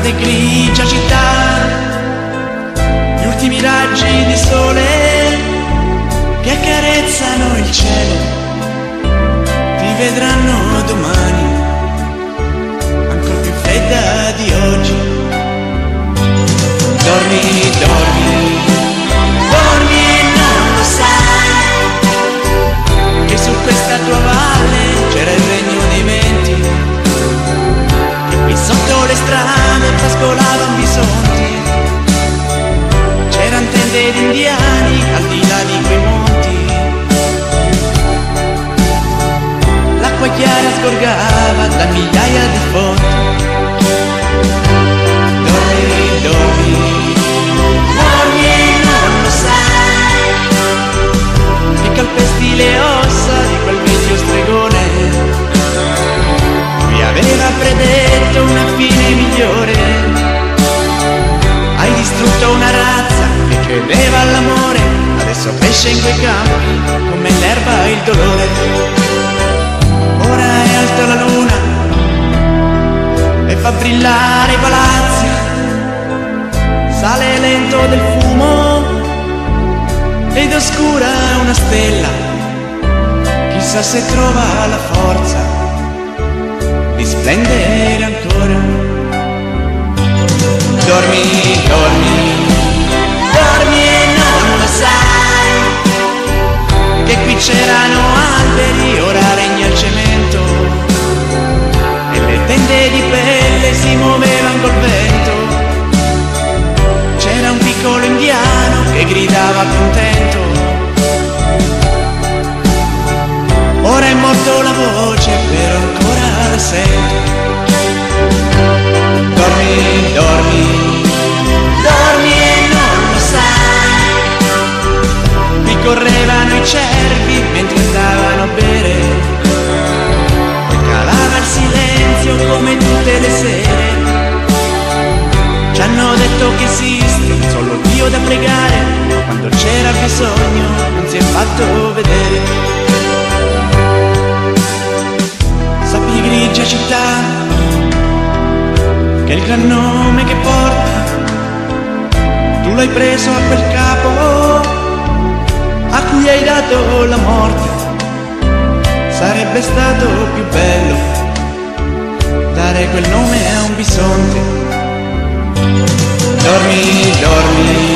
grande grigia città, gli ultimi raggi di sole che accarezzano il cielo, ti vedranno domani, ancora più fredda di oggi. Dormi, dormi, dormi e non lo sai, che su questa tua valle c'era il regno dei venti, e qui sotto le strade pascolavano bisonti, c'erano tende di indiani al di là di quei monti, l'acqua chiara sgorgava da migliaia di fonti. Dormi, dormi, dormi e non lo sai, che calpesti le ossa di quel vecchio stregone, lui aveva predetto una fine migliore. Hai distrutto una razza che credeva all'amore, adesso cresce in quei campi come l'erba il dolore. Ora è alta la luna e fa brillare i palazzi, sale lento del fumo ed oscura una stella, chissà se trova la forza di splendere ancora. Dormi, dormi, dormi e non lo sai, che qui c'erano alberi, ora regna il cemento, e le tende di pelle si muovevano col vento. C'era un piccolo indiano che gridava contento, ora è morto la voce, però ancora la sento. Dormi, dormi, dormi e non lo sai, qui correvano i cervi mentre andavano a bere, poi calava il silenzio come tutte le sere. Ci hanno detto che esiste solo Dio da pregare, quando c'era bisogno non si è fatto vedere. Sappi grigia città, che il gran nome che porta, tu l'hai preso a quel capo a cui hai dato la morte. Sarebbe stato più bello dare quel nome a un bisonte. Dormi, dormi,